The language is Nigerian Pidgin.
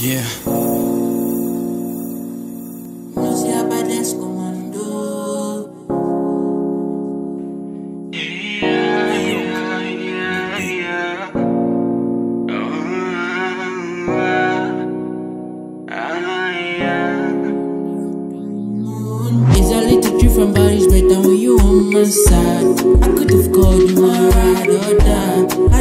Yeah. No se aparece comando. It's a little trip from Paris, better when you on my side. I could have called you my ride or die.